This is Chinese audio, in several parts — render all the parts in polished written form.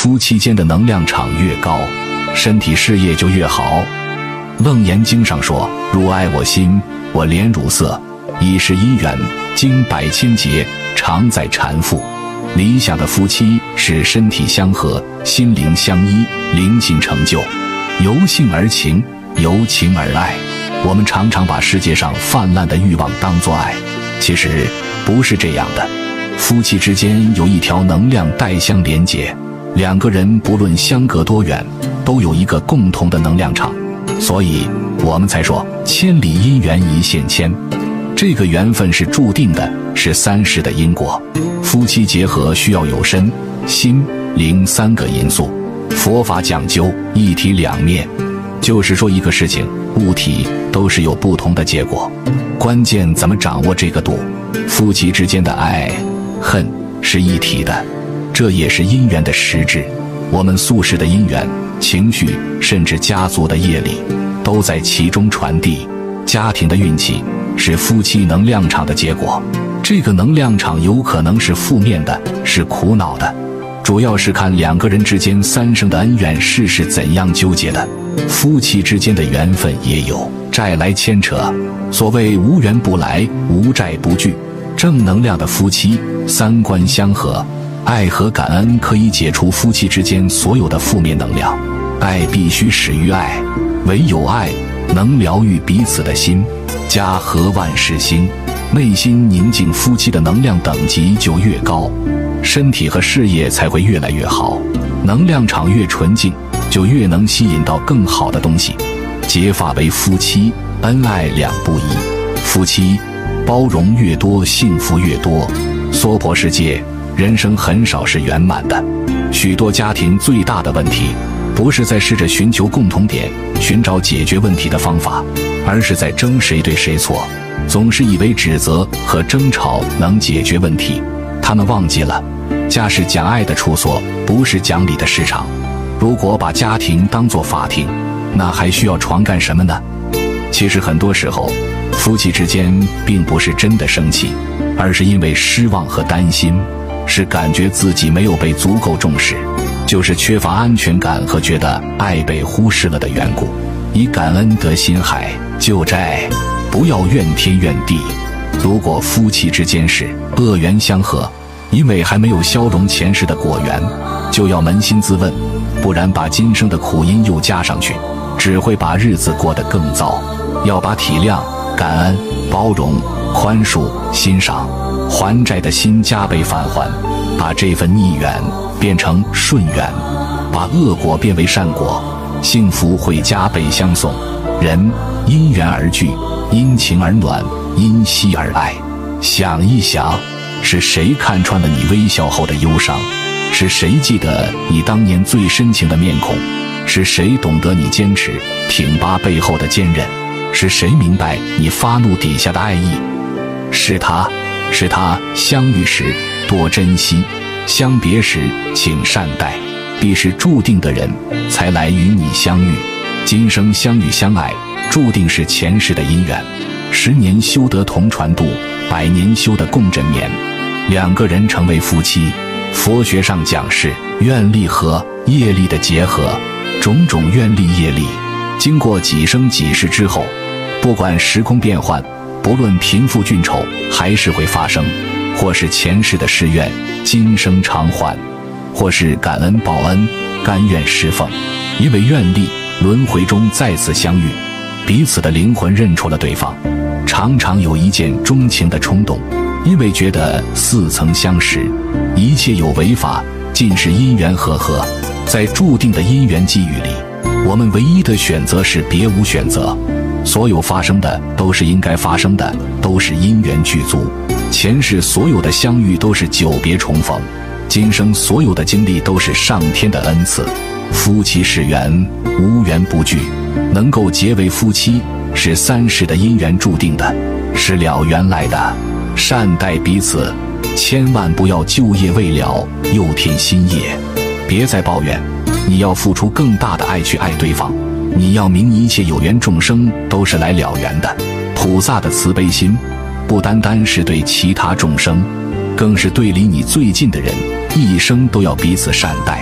夫妻间的能量场越高，身体事业就越好。楞严经上说，汝爱我心，我怜汝色，以是因缘，经百千劫，常在缠缚。理想的夫妻是身体相合，心灵相依，灵性成就，由性而情，由情而爱。我们常常把世界上泛滥的欲望当作爱，其实不是这样的。夫妻之间有一条能量带相连结，两个人不论相隔多远，都有一个共同的能量场，所以我们才说千里姻缘一线牵。这个缘分是注定的，是三世的因果。夫妻结合需要有身、心、灵三个因素。佛法讲究一体两面，就是说一个事情、物体都是有不同的结果，关键怎么掌握这个度。夫妻之间的爱、恨是一体的，这也是因缘的实质。我们宿世的因缘、情绪，甚至家族的业力，都在其中传递。家庭的运气是夫妻能量场的结果，这个能量场有可能是负面的，是苦恼的，主要是看两个人之间三生的恩怨事是怎样纠结的。夫妻之间的缘分也有债来牵扯，所谓无缘不来，无债不聚。正能量的夫妻三观相合，爱和感恩可以解除夫妻之间所有的负面能量。爱必须始于爱，唯有爱能疗愈彼此的心。家和万事兴，内心宁静，夫妻的能量等级就越高，身体和事业才会越来越好。能量场越纯净，就越能吸引到更好的东西。结发为夫妻，恩爱两不疑。夫妻包容越多，幸福越多。娑婆世界，人生很少是圆满的。许多家庭最大的问题，不是在试着寻求共同点，寻找解决问题的方法，而是在争谁对谁错，总是以为指责和争吵能解决问题。他们忘记了，家是讲爱的处所，不是讲理的市场。如果把家庭当作法庭，那还需要床干什么呢？其实很多时候，夫妻之间并不是真的生气，而是因为失望和担心，是感觉自己没有被足够重视，就是缺乏安全感和觉得爱被忽视了的缘故。以感恩得心海，救债不要怨天怨地。如果夫妻之间是恶缘相合，因为还没有消融前世的果缘，就要扪心自问，不然把今生的苦因又加上去，只会把日子过得更糟。要把体谅、感恩、包容、宽恕、欣赏、还债的心加倍返还，把这份逆缘变成顺缘，把恶果变为善果，幸福会加倍相送。人因缘而聚，因情而暖，因惜而爱。想一想，是谁看穿了你微笑后的忧伤？是谁记得你当年最深情的面孔？是谁懂得你坚持挺拔背后的坚韧？是谁明白你发怒底下的爱意？是他相遇时多珍惜，相别时请善待。必是注定的人才来与你相遇，今生相遇相爱，注定是前世的因缘。10年修得同船渡，100年修得共枕眠。两个人成为夫妻，佛学上讲是愿力和业力的结合，种种愿力业力，经过几生几世之后，不管时空变换，不论贫富俊丑，还是会发生，或是前世的誓愿，今生偿还，或是感恩报恩，甘愿侍奉。因为愿力，轮回中再次相遇，彼此的灵魂认出了对方，常常有一见钟情的冲动。因为觉得似曾相识，一切有为法，尽是因缘和合。在注定的因缘际遇里，我们唯一的选择是别无选择。所有发生的都是应该发生的，都是因缘具足。前世所有的相遇都是久别重逢，今生所有的经历都是上天的恩赐。夫妻是缘，无缘不聚，能够结为夫妻，是三世的因缘注定的，是了缘来的。善待彼此，千万不要旧业未了又添新业。别再抱怨，你要付出更大的爱去爱对方。你要明一切有缘众生都是来了缘的。菩萨的慈悲心，不单单是对其他众生，更是对离你最近的人，一生都要彼此善待。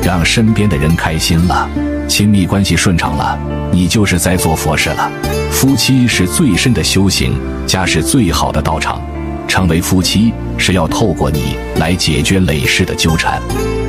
让身边的人开心了，亲密关系顺畅了，你就是在做佛事了。夫妻是最深的修行，家是最好的道场。成为夫妻是要透过你来解决累世的纠缠。